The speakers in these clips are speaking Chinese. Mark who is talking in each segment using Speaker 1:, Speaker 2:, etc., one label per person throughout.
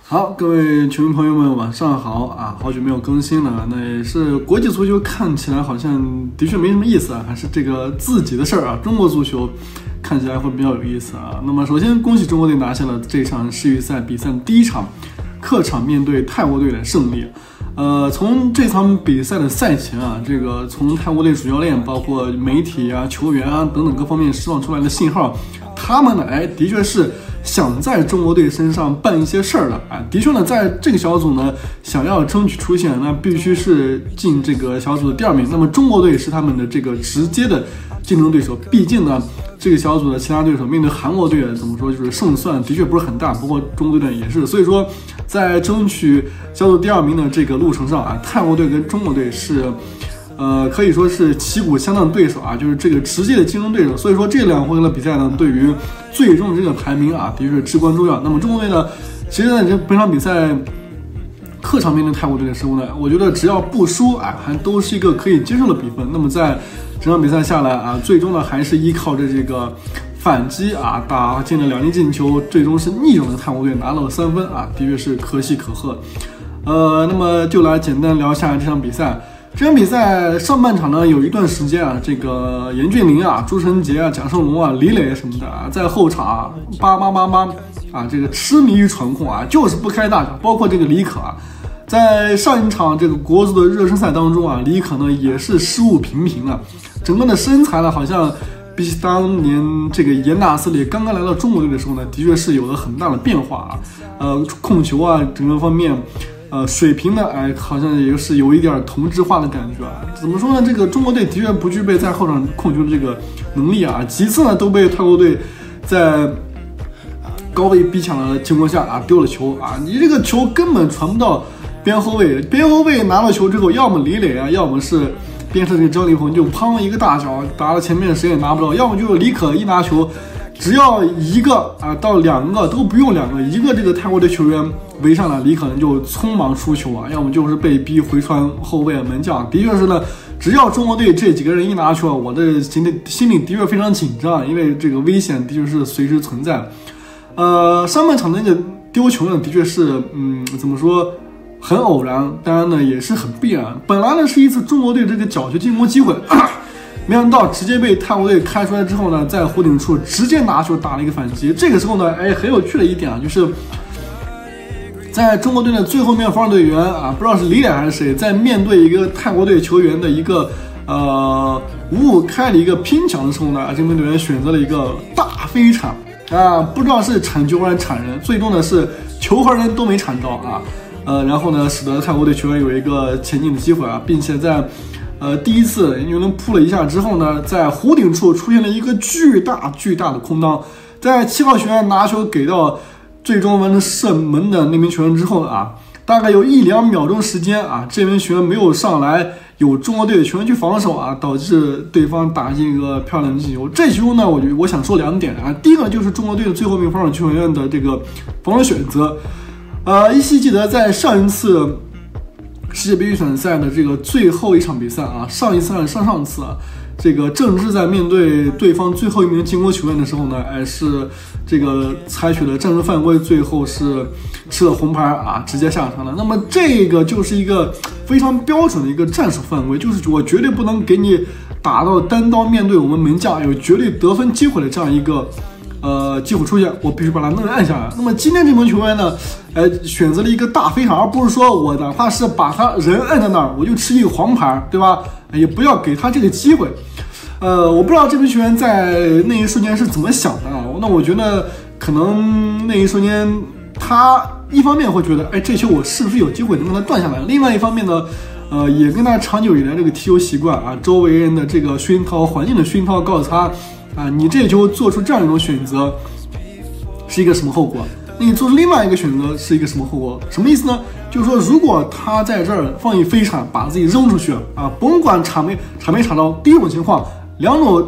Speaker 1: 好，各位球迷朋友们，晚上好啊！好久没有更新了，那也是国际足球看起来好像的确没什么意思啊，还是这个自己的事儿啊。中国足球看起来会比较有意思啊。那么首先恭喜中国队拿下了这场世预赛比赛的第一场客场面对泰国队的胜利。从这场比赛的赛前啊，这个从泰国队主教练、包括媒体啊、球员啊等等各方面释放出来的信号，他们呢，的确是想在中国队身上办一些事儿的啊。的确呢，在这个小组呢，想要争取出线，那必须是进这个小组的第2名。那么中国队是他们的这个直接的竞争对手，毕竟呢，这个小组的其他对手面对韩国队怎么说，就是胜算的确不是很大。不过中国队也是，所以说在争取小组第2名的这个路程上啊，泰国队跟中国队是。可以说是旗鼓相当的对手啊，就是这个直接的竞争对手。所以说这2回合的比赛呢，对于最终的这个排名啊，的确是至关重要。那么中国队呢，其实在本场比赛客场面对泰国队的时候呢，我觉得只要不输还都是一个可以接受的比分。那么在整场比赛下来啊，最终呢还是依靠着这个反击啊，打进了2粒进球，最终是逆转了泰国队，拿到了3分啊，的确是可喜可贺。那么就来简单聊一下这场比赛。这场比赛上半场呢，有一段时间啊，这个严俊凌啊、朱晨杰啊、蒋胜龙啊、李磊什么的啊，在后场叭啊，这个痴迷于传控啊，就是不开大脚。包括这个李可啊，在上一场这个国足的热身赛当中啊，李可呢也是失误频频啊，整个的身材呢好像比起当年这个严纳斯里刚刚来到中国队的时候呢，的确是有了很大的变化啊，控球啊，整个方面。水平呢，好像也是有一点同质化的感觉啊。怎么说呢？这个中国队的确不具备在后场控球的这个能力啊，几次呢都被泰国队在高位逼抢的情况下啊丢了球啊。你这个球根本传不到边后卫，边后卫拿到球之后，要么李磊啊，要么是边上这个张立鹏就砰一个大脚打到前面，谁也拿不到；要么就是李可一拿球。只要一个到2个都不用2个，一个这个泰国队球员围上了，李可能就匆忙出球啊，要么就是被逼回传后卫门将。的确是呢，只要中国队这几个人一拿球，我的心里的确非常紧张，因为这个危险的确是随时存在。上半场的那个丢球呢，的确是怎么说很偶然，当然呢也是很必然。本来呢是一次中国队这个角球进攻机会。没想到直接被泰国队开出来之后呢，在弧顶处直接拿球打了一个反击。这个时候呢，很有趣的一点啊，就是在中国队的最后面防守队员啊，不知道是李磊还是谁，在面对一个泰国队球员的一个五五开的一个拼抢的时候呢，这名队员选择了一个大飞铲啊，不知道是铲球还是铲人，最终呢是球和人都没铲到啊，然后呢使得泰国队球员有一个前进的机会啊，并且在第一次有人扑了一下之后呢，在弧顶处出现了一个巨大的空当，在7号球员拿球给到最终完成射门的那名球员之后啊，大概有1-2秒钟时间啊，这名球员没有上来，有中国队的球员去防守啊，导致对方打进一个漂亮的进球。这球呢，我想说2点啊，第一个就是中国队的最后一名防守球员的这个防守选择，依稀记得在上一次世界杯预选赛的这个最后一场比赛啊，上一次还是上次啊，这个郑智在面对对方最后一名进攻球员的时候呢，是这个采取了战术犯规，最后是吃了红牌啊，直接下场了。那么这个就是一个非常标准的一个战术犯规，就是我绝对不能给你打到单刀面对我们门将有绝对得分机会的这样一个机会出现，我必须把它弄按下来。那么今天这名球员呢，选择了一个大飞铲，而不是说我哪怕是把他人摁在那儿，我就吃一个黄牌，对吧？也不要给他这个机会。我不知道这名球员在那一瞬间是怎么想的啊？那我觉得可能那一瞬间他一方面会觉得，这球我是不是有机会能让他断下来？另外一方面呢，也跟他长久以来这个踢球习惯啊，周围人的这个熏陶、环境的熏陶，告诉他。你这球做出这样一种选择是一个什么后果？那你做出另外一个选择是一个什么后果？什么意思呢？就是说，如果他在这儿放一飞铲，把自己扔出去啊，甭管铲没铲到，第一种情况，两种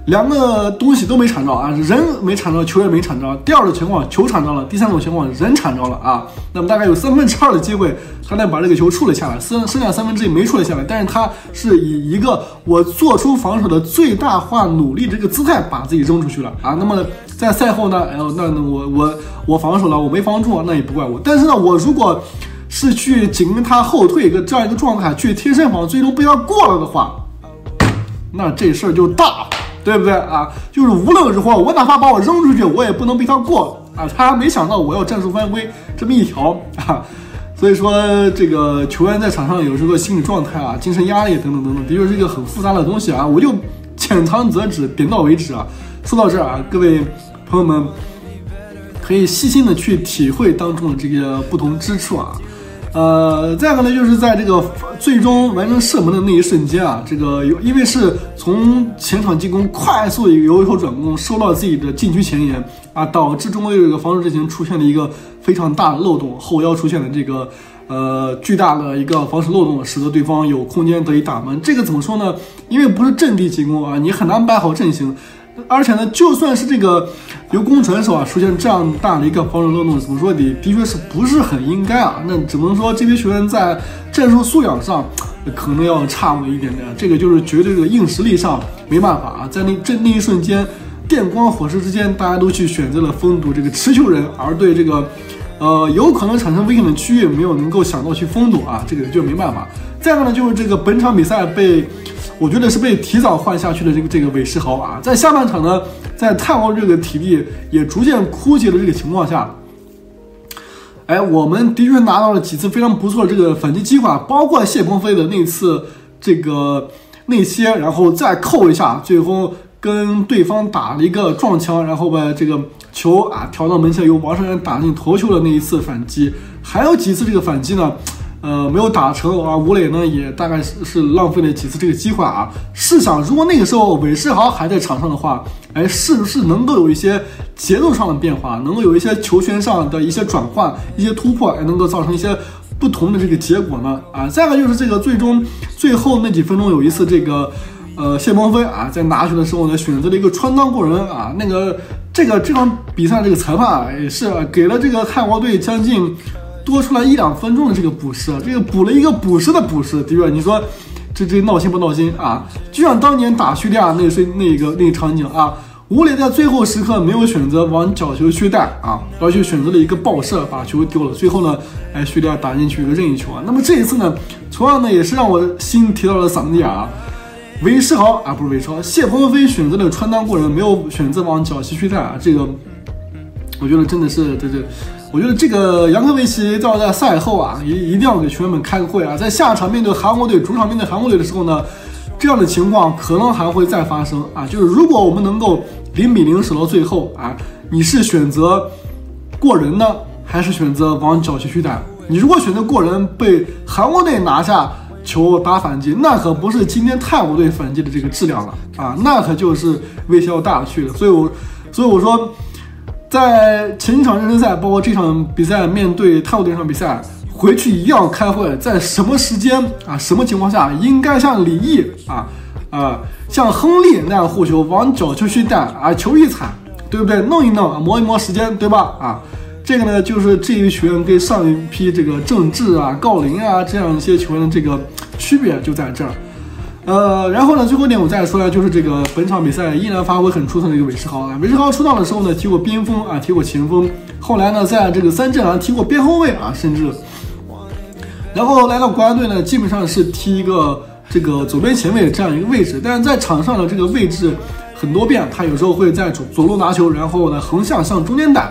Speaker 1: 两个东西都没铲着啊，人没铲着，球也没铲着。第二种情况球铲着了，第三种情况人铲着了啊。那么大概有2/3的机会，他能把这个球处理下来，剩下1/3没处理下来。但是他是以一个我做出防守的最大化努力这个姿态把自己扔出去了啊。那么在赛后呢，那我防守了，我没防住，那也不怪我。但是呢，我如果是去紧跟他后退这样一个状态去贴身防，最终被他过了的话，那这事儿就大了。对不对啊？就是无论如何，我哪怕把我扔出去，我也不能被他过啊！他还没想到我要战术犯规这么一条啊！所以说，这个球员在场上有时候心理状态啊、精神压力等等等等，的确是一个很复杂的东西啊！我就浅尝辄止，点到为止啊！说到这儿啊，各位朋友们可以细心的去体会当中的这个不同之处啊。再一个呢，就是在这个最终完成射门的那一瞬间啊，这个因为是从前场进攻快速由后转攻收到自己的禁区前沿啊，导致中国队这个防守阵型出现了一个非常大的漏洞，后腰出现了这个巨大的一个防守漏洞，使得对方有空间得以打门。这个怎么说呢？因为不是阵地进攻啊，你很难摆好阵型。而且呢，就算是这个由攻传手啊出现这样大的一个防守漏洞，怎么说的确是不是很应该啊？那只能说这批球员在战术素养上可能要差那么一点点，这个就是绝对的硬实力上没办法啊。在那一瞬间，电光火石之间，大家都去选择了封堵这个持球人，而对这个有可能产生危险的区域没有能够想到去封堵啊，这个就没办法。再一个呢，就是这个本场比赛我觉得是被提早换下去的这个韦世豪啊，在下半场呢，在泰国这个体力也逐渐枯竭的这个情况下，我们的确拿到了几次非常不错的这个反击机会，包括谢鹏飞的那次这个内切，然后再扣一下，最后跟对方打了一个撞墙，然后把这个球啊调到门线，由王胜元打进头球的那一次反击，还有几次这个反击呢。没有打成啊，吴磊呢也大概是浪费了几次这个机会啊。试想，如果那个时候韦世豪还在场上的话，是不是能够有一些节奏上的变化，能够有一些球权上的一些转换、一些突破，能够造成一些不同的这个结果呢？啊，再一个就是这个最后那几分钟有一次这个谢鹏飞啊在拿球的时候呢，选择了一个穿裆过人啊，这场比赛这个裁判也是给了这个泰国队将近多出来1-2分钟的这个补时，这个补了一个补时的补时，对吧？你说这闹心不闹心啊？就像当年打叙利亚那个场景啊，吴磊在最后时刻没有选择往角球去带啊，而去选择了一个爆射把球丢了，最后呢，叙利亚打进去一个任意球啊。那么这一次呢，同样呢也是让我心提到了嗓子眼啊。韦世豪啊，不是韦世豪，谢鹏飞选择了穿裆过人，没有选择往角旗去带啊，这个我觉得真的是我觉得这个杨科维奇要在赛后啊，一定要给球员们开个会啊，在下场面对韩国队、主场面对韩国队的时候呢，这样的情况可能还会再发生啊。就是如果我们能够0-0守到最后啊，你是选择过人呢，还是选择往角旗去打？你如果选择过人，被韩国队拿下球打反击，那可不是今天泰国队反击的这个质量了啊，那可就是威胁要大了去了。所以我说。在前几场热身赛，包括这场比赛面对泰国队这场比赛，回去一定要开会，在什么时间啊、什么情况下，应该像李毅像亨利那样护球，往角球去带啊，球一踩，对不对？弄一弄，磨一磨时间，对吧？啊，这个呢，就是这一球员跟上一批这个郑智啊、郜林啊这样一些球员的这个区别就在这儿。然后呢，最后一点我再说一下，就是这个本场比赛依然发挥很出色的一个韦世豪啊。韦世豪出道的时候呢，踢过边锋啊，踢过前锋，后来呢，在这个3镇踢过边后卫啊，甚至，然后来到国家队呢，基本上是踢一个这个左边前卫这样一个位置，但是在场上的这个位置很多变，他有时候会在左路拿球，然后呢横向向中间打，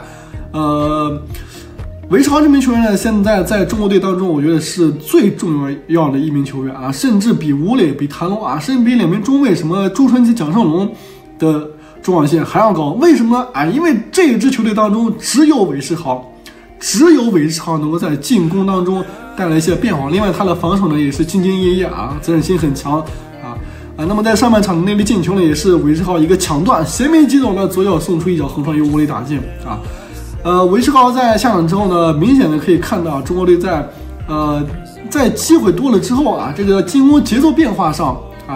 Speaker 1: 韦世豪这名球员呢，现在在中国队当中，我觉得是最重要的一名球员啊，甚至比吴磊、比谭龙啊，甚至比2名中卫什么朱晨奇、蒋胜龙的重要性还要高。为什么呢？因为这支球队当中只有韦世豪能够在进攻当中带来一些变化。另外，他的防守呢也是兢兢业业啊，责任心很强那么在上半场的那粒进球呢，也是韦世豪一个抢断，斜面击走了左脚送出一脚横传，由吴磊打进啊。韦世豪在下场之后呢，明显的可以看到中国队在机会多了之后啊，这个进攻节奏变化上啊，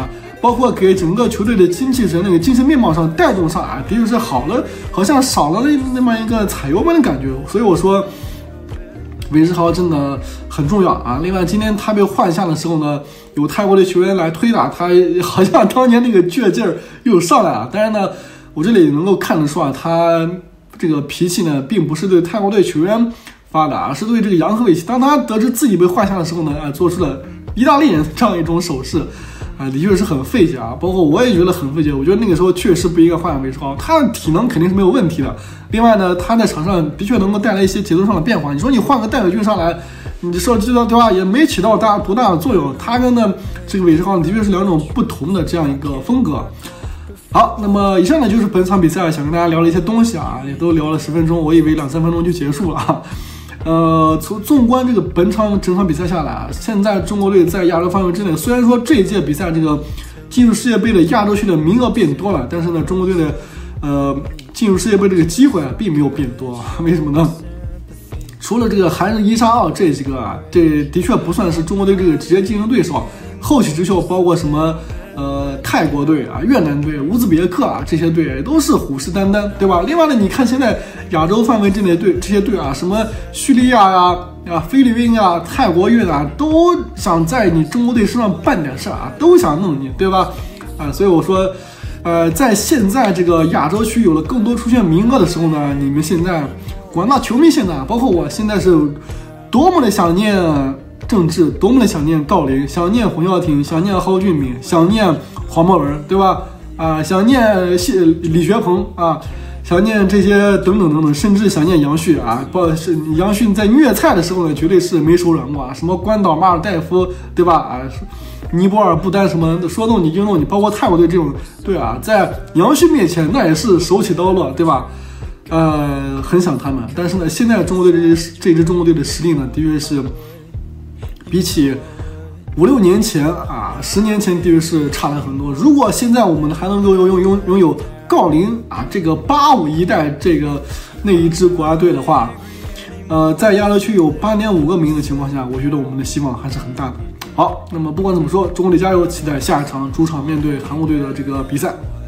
Speaker 1: 包括给整个球队的精气神、那个精神面貌上带动上啊，的确是好了，好像少了那么一个踩油门的感觉。所以我说，韦世豪真的很重要啊。另外，今天他被换下的时候呢，有泰国的球员来推打他，好像当年那个倔劲儿又上来了。当然呢，我这里能够看得出啊，他这个脾气呢，并不是对泰国队球员发的，而是对这个杨科维奇。当他得知自己被换下的时候呢，做出了意大利人这样一种手势。的确是很费解啊，包括我也觉得很费解。我觉得那个时候确实不应该换韦世豪，他的体能肯定是没有问题的。另外呢，他在场上的确能够带来一些节奏上的变化。你说你换个戴伟俊上来，你说知道对吧？也没起到多大的作用。他跟呢这个韦世豪的确是两种不同的这样一个风格。好，那么以上呢就是本场比赛想跟大家聊的一些东西啊，也都聊了10分钟，我以为2-3分钟就结束了。纵观这个整场比赛下来啊，现在中国队在亚洲范围之内，虽然说这一届比赛这个进入世界杯的亚洲区的名额变多了，但是呢，中国队的进入世界杯这个机会并没有变多。为什么呢？除了这个韩日1杀2这几个啊，这的确不算是中国队这个直接竞争对手。后起之秀包括什么泰国队啊、越南队、乌兹别克啊，这些队都是虎视眈眈，对吧？另外呢，你看现在亚洲范围之内这些队啊，什么叙利亚呀、菲律宾呀、泰国、越南，都想在你中国队身上办点事啊，都想弄你，对吧？所以我说，在现在这个亚洲区有了更多出现名额的时候呢，你们现在广大球迷现在，包括我现在是多么的想念郑智，多么的想念郜林，想念洪孝廷，想念蒿俊闵，想念黄博文，对吧？想念李学鹏啊，想念这些等等等等，甚至想念杨旭啊。杨旭在虐菜的时候呢，绝对是没手软过啊。什么关岛、马尔代夫，对吧？尼泊尔、不丹什么说动你就弄你，包括泰国队这种队啊，在杨旭面前那也是手起刀落，对吧？很想他们，但是呢，现在中国队这支中国队的实力呢，的确是比起5-6年前啊，10年前的确是差了很多。如果现在我们还能够拥有郜林啊这个85一代那一支国家队的话，在亚洲区有8.5个名额的情况下，我觉得我们的希望还是很大的。好，那么不管怎么说，中国队加油，期待下一场主场面对韩国队的这个比赛。